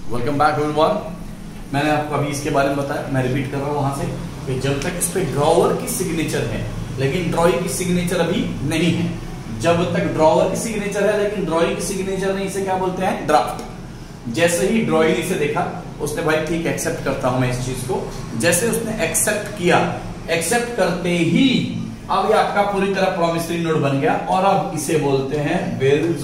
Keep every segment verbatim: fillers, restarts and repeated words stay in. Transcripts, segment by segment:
Welcome back everyone. मैंने आपको अभी इसके बारे में बताया, मैं रिपीट कर रहा हूँ वहां से कि जब तक इस पे ड्रॉवर की सिग्नेचर है लेकिन ड्रॉई की सिग्नेचर अभी नहीं है, जब तक ड्रॉवर की सिग्नेचर है लेकिन ड्रॉई की सिग्नेचर नहीं, इसे क्या बोलते हैं? ड्राफ्ट। जैसे ही ड्रॉई ने इसे देखा उसने भाई ठीक एक्सेप्ट करता हूं मैं इस चीज को, जैसे उसने एक्सेप्ट किया, एक्सेप्ट करते ही अब ये आपका पूरी तरह प्रोमिसरी नोट बन गया और अब इसे बोलते हैं bills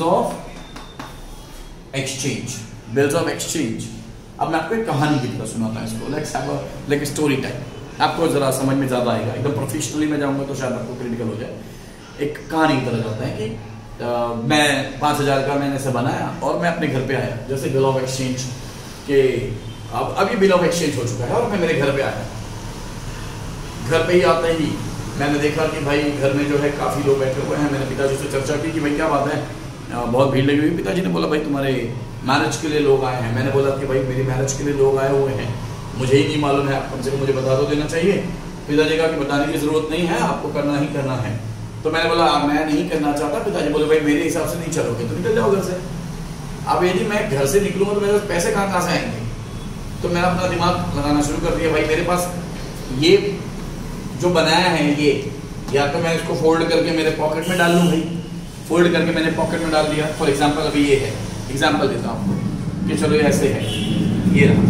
of exchange. Bills of exchange. अब मैं आपको एक कहानी की तरह सुनाता हूं इसको, let's have a like story time. आपको जरा समझ में ज्यादा आएगा, एकदम प्रोफेशनली में जाऊंगा तो शायद आपको क्रिटिकल हो जाए। एक कहानी की तरह जाता है कि आ, मैं पांच हजार का मैंने इसे बनाया और मैं अपने घर पे आया, जैसे बिल ऑफ एक्सचेंज के अब अब ये बिल ऑफ एक्सचेंज हो चुका है और मैं मेरे घर पे आया। घर पे ही आते ही मैंने देखा कि भाई घर में जो है काफी लोग बैठे हुए हैं। मैंने पिताजी से चर्चा की कि भाई क्या बात है, बहुत भीड़ लगी हुई। पिताजी ने बोला भाई तुम्हारे मैरिज के लिए लोग आए हैं। मैंने बोला कि भाई मेरी मैरिज के लिए लोग आए हुए हैं, मुझे ही नहीं मालूम है, कम से कम मुझे बता दो देना चाहिए। पिताजी कहा कि बताने की जरूरत नहीं है, आपको करना ही करना है। तो मैंने बोला मैं नहीं करना चाहता। पिताजी बोले भाई मेरे हिसाब से नहीं चलोगे तो निकल जाओ घर से। अब यदि मैं घर से निकलूंगा तो मेरे पैसे कहाँ कहाँ से आएंगे? तो मैंने अपना दिमाग लगाना शुरू कर दिया, भाई मेरे पास ये जो बनाया है ये, या तो मैं इसको फोल्ड करके मेरे पॉकेट में डाल लूं। भाई फोल्ड करके मैंने पॉकेट में डाल दिया। फॉर एग्जाम्पल अभी ये है, एग्जाम्पल देता हूं आपको कि चलो ये ऐसे है, ये रहा।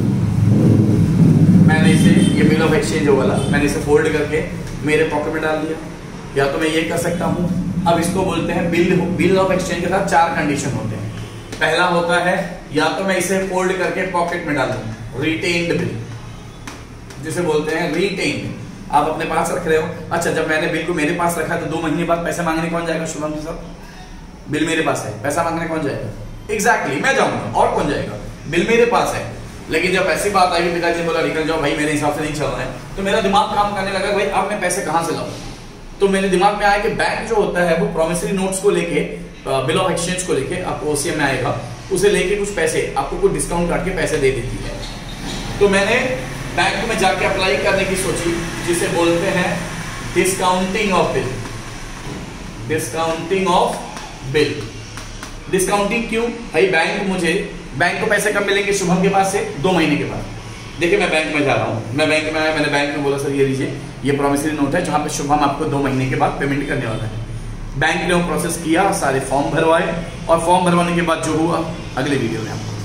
मैंने इसे, ये बिल ऑफ एक्सचेंज वाला, मैंने इसे फोल्ड करके मेरे पॉकेट में डाल दिया। या तो मैं ये कर सकता हूं, अब इसको बोलते हैं बिल बिल ऑफ एक्सचेंज के साथ चार कंडीशन होते हैं। पहला होता है या तो मैं इसे फोल्ड करके पॉकेट में डाल दूं, रिटेन्ड बिल जिसे बोलते हैं रिटेन्ड। आप अपने पास रख रहे हो, अच्छा जब मैंने बिल को मेरे पास रखा तो दो महीने बाद पैसा मांगने कौन जाएगा? शुभम जी साहब, बिल मेरे पास है, पैसा मांगने कौन जाएगा? एग्जैक्टली exactly, मैं जाऊंगा और कौन जाएगा? बिल मेरे पास है। लेकिन जब ऐसी बात आई, पिताजी ने बोला निकल जाओ भाई मेरे हिसाब से नहीं चल रहा है, तो मेरा दिमाग काम करने लगा भाई अब मैं पैसे कहां से लाऊं। तो मेरे दिमाग में आया कि बैंक जो होता है वो प्रोमिसरी नोट्स को लेके, बिल ऑफ एक्सचेंज को लेके, आपको ओसीएम में आएगा, उसे लेके कुछ पैसे आपको कुछ डिस्काउंट काट के पैसे दे देती है। तो मैंने बैंक में जाके अप्लाई करने की सोची, जिसे बोलते हैं discounting of bill. Discounting of bill. Discounting क्यों भाई? बैंक मुझे, बैंक को पैसे कब मिलेंगे शुभम के पास से? दो महीने के बाद। देखिए मैं बैंक में जा रहा हूँ, मैं बैंक में आया, मैंने बैंक में बोला सर ये लीजिए, ये प्रोमिसरी नोट है जहां पे शुभम आपको दो महीने के बाद पेमेंट करने वाला है। बैंक ने वो प्रोसेस किया, सारे फॉर्म भरवाए और फॉर्म भरवाने के बाद जो हुआ अगले वीडियो में आपको